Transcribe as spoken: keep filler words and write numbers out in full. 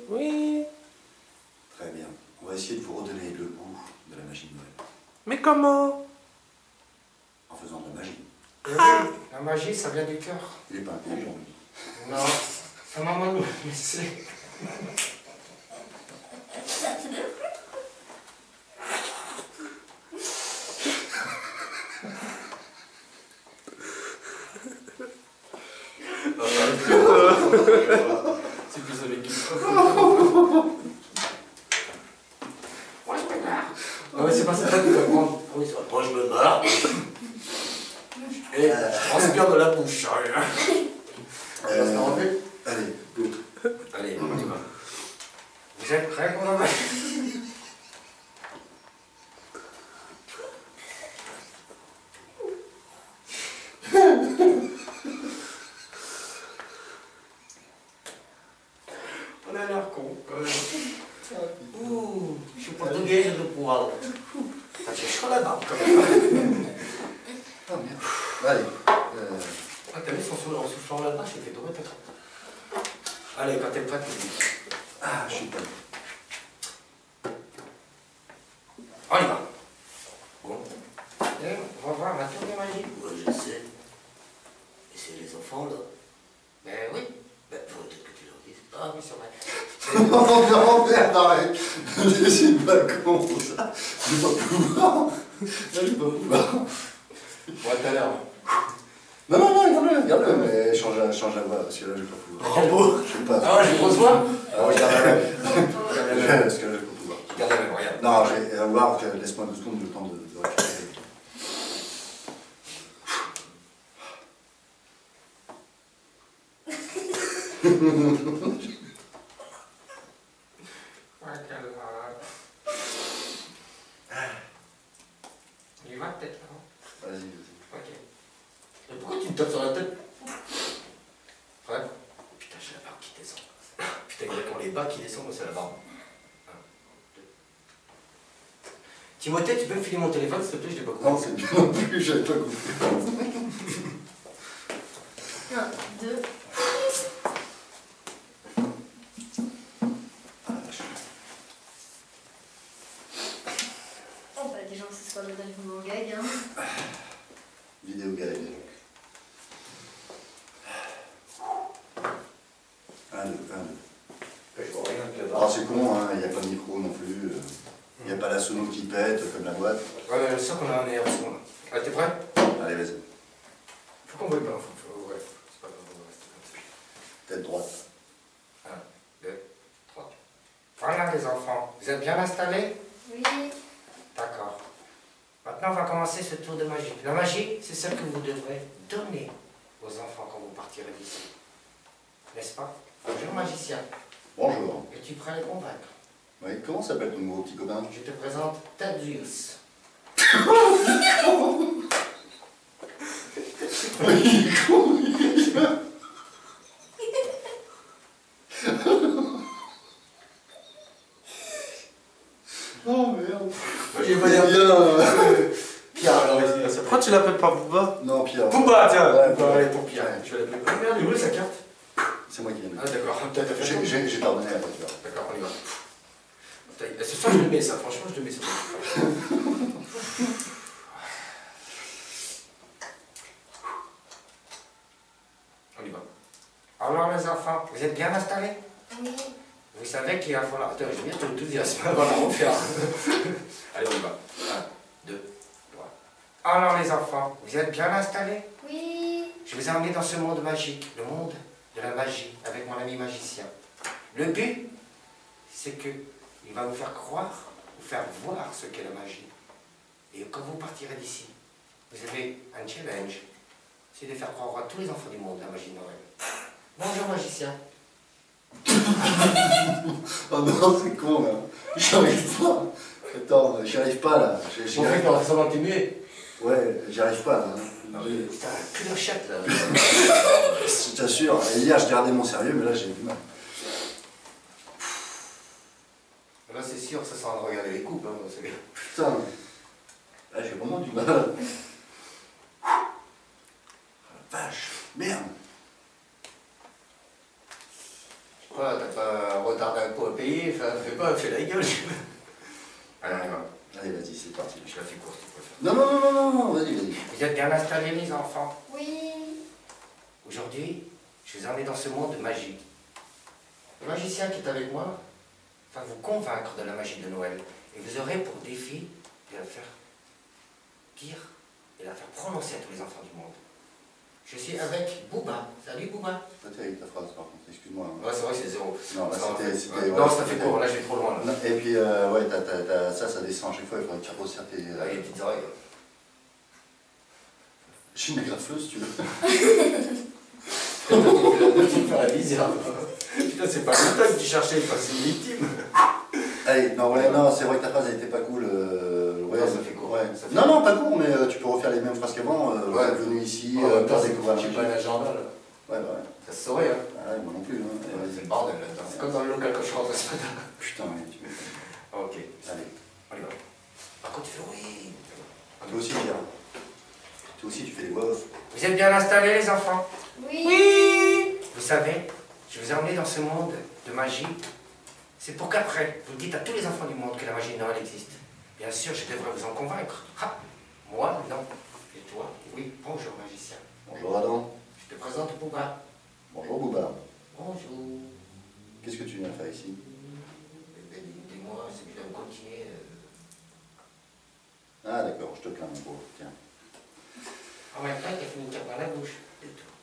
Oui. Très bien. On va essayer de vous redonner le goût de la magie de Noël. Mais comment? En faisant de la magie. Ah. Oui, la magie, ça vient du cœur. Il n'est pas intelligent, lui. Non, sa maman nous l'a laissé. C'est plus avec qui. Moi, je me barre. Non, mais c'est pas ça qui va prendre. Oui, ça va. Moi, je me barre. Et je transpire de la bouche. Euh, allez, go. Allez, on y va. Vous êtes prêts pour la magie? On a l'air con, quand même. Ouh, je suis portugais, j'ai le poil. Ah, j'ai chaud la barbe, quand même. Ah, merde. Allez. Euh... Ah, t'as vu, en soufflant là-bas, j'ai fait tomber ta crotte. Allez, quand t'es prête, tu dis. Ah, je suis pas. On y va. Bon. Et on va voir la tour de magie. Ouais, je sais. Et c'est les enfants, là. Ben oui. Ben, faut peut-être que tu leur dises. Ah oui, c'est vrai. Oh non, merde, arrête. C'est pas con, ça. Je vais pas pouvoir. Je vais pas pouvoir. Bon, à tout à l'heure. Non, non, non, regarde-le, regarde-le, mais change la, change la voix, parce que là, je vais pas pouvoir. Rambo. Je sais pas. Ah ouais, j'ai grosse voix. Ah ouais, je garde la même. Parce que là, je vais pas pouvoir. Regarde la même, regarde. Non, je vais voir, que- laisse-moi deux secondes le temps de, de récupérer. Ouais, quelle horreur. Il va peut-être là. Vas-y, vas-y. Ok. Mais pourquoi tu me tapes sur la tête? Ouais. Putain, j'ai la barbe qui descend. Putain, il y a quand les bas qui descendent, moi c'est la barbe. Un, deux. Timothée, tu peux me filer mon téléphone s'il te plaît, je l'ai pas compris. Non, c'est bien non plus, j'avais pas compris. Un, deux. Ah, la vache. Oh bah déjà ce soir le live mon gag hein. Vidéo gag. Un, deux, un, deux. Je vois rien que la Alors c'est con, hein, il n'y a pas de micro non plus. Il n'y a pas la sono qui pète comme la boîte. Ouais, mais je sens qu'on a un air en ce moment. Ah, t'es prêt? Allez, vas-y. Faut qu'on voit pas, faut, faut, ouais, c'est pas grave, on va rester comme ça. Tête droite. Un, deux, trois. Voilà les enfants, vous êtes bien installés? Oui. D'accord. Maintenant, on va commencer ce tour de magie. La magie, c'est celle que vous devrez donner aux enfants quand vous partirez d'ici. N'est-ce pas? Bonjour magicien. Bonjour. Es-tu prêt à les convaincre? Oui, comment s'appelle ton nouveau petit copain? Je te présente Tadius. Oh merde. J'ai pas Bien. Pierre, alors vas-y, ça Pourquoi tu l'appelles pas Booba? Non, Pierre. Booba, tiens. Ouais, Booba, allez, pour Pierre. Je vais l'appeler. Ah merde, il est où sa carte? C'est moi qui viens de Ah d'accord, peut-être t'as fait J'ai- J'ai j'ai pardonné à la voiture. D'accord, on y va. Putain, ce soir je le mets ça, franchement je le mets ça. On y va. Alors les enfants, vous êtes bien installés? Oui. Vous savez qu'il va falloir... Attends, je viens de l'enthousiasme, on va la refaire. Allez, on y va. Un, deux, trois. Alors les enfants, vous êtes bien installés? Oui. Je vous ai emmené dans ce monde magique, le monde de la magie, avec mon ami magicien. Le but, c'est que il va vous faire croire, vous faire voir ce qu'est la magie. Et quand vous partirez d'ici, vous avez un challenge, c'est de faire croire à tous les enfants du monde la magie de Noël. Bonjour magicien. Oh non, c'est con là. J'y arrive pas. Attends, j'y arrive pas là. J'y- j'y Bon, arrive- fait, on va s'en continuer. Ouais, j'y arrive pas là. J'ai- Putain, que de chatte là. Je t'assure, hier je gardais mon sérieux, mais là j'ai du mal. Là c'est sûr, ça sent de regarder les coupes. Hein, c'est bien. Putain, là j'ai vraiment du mal. Ah, vache, merde. Quoi, t'as pas retard d'impôt à payer, enfin, fais pas, fais la gueule. Allez, on y va. Allez, vas-y, c'est parti. Je la fais courte, tu préfères. Non, non, non, non, non, vas-y, vas-y. Vous êtes bien installés, les enfants? Oui. Aujourd'hui, je vous emmène dans ce monde de magie. Le magicien qui est avec moi va vous convaincre de la magie de Noël. Et vous aurez pour défi de la faire dire et la faire prononcer à tous les enfants du monde. Je suis avec Booba. Salut Booba. Pas terrible ta phrase, par contre, excuse-moi. hein. Ouais, c'est vrai que c'est zéro. Non, là, Ça, c'était... ouais. c'était- Non, ouais, ça fait c'était- court, là je vais trop loin. Là. Non, et puis, euh, ouais, t'as, t'as, t'as- ça, ça descend à chaque fois, il faudrait que tu resserres tes... Là, il y a des petites oreilles. Je suis une agrafeuse, tu veux. Tu me fais la bizarre. Putain, c'est pas le temps que tu cherchais, enfin, c'est une victime. Allez, non, ouais, non, c'est vrai que ta phrase, elle était pas cool. Euh, ouais, Non, ça fait court. Ouais. Ça fait Non, non, pas court, mais euh, tu peux refaire les mêmes phrases qu'avant. Euh, Ouais. Vous êtes venu ici, En euh, même temps, pour c'est découvrir la j'ai magie. pas un agenda là. Ouais, bah ouais. Ça se saurait, hein. Ah, ouais, moi non plus. Hein. Ouais, Ouais, c'est le bordel là-dedans. C'est comme dans le local quand je rentre ce matin. Putain, ouais, tu m'étonnes. Ok, Allez. on y va. Par contre, tu fais oui. Toi aussi, Pierre. Toi aussi, tu fais des voix off. Vous êtes bien installés, les enfants? Oui. Vous savez, je vous ai emmené dans ce monde de magie. C'est pour qu'après, vous dites à tous les enfants du monde que la magie de Noël existe. Bien sûr, je devrais vous en convaincre. Ah, moi, non. Et toi? Oui, bonjour, magicien. Bonjour Adam. Je te présente Booba. Bonjour Bouba. Bonjour. Qu'est-ce que tu viens faire ici? Dis-moi, c'est que je dois continuer. Ah d'accord, je te plains mon pauvre. Tiens. En même temps, t'as fini de faire dans la bouche. C'est tout.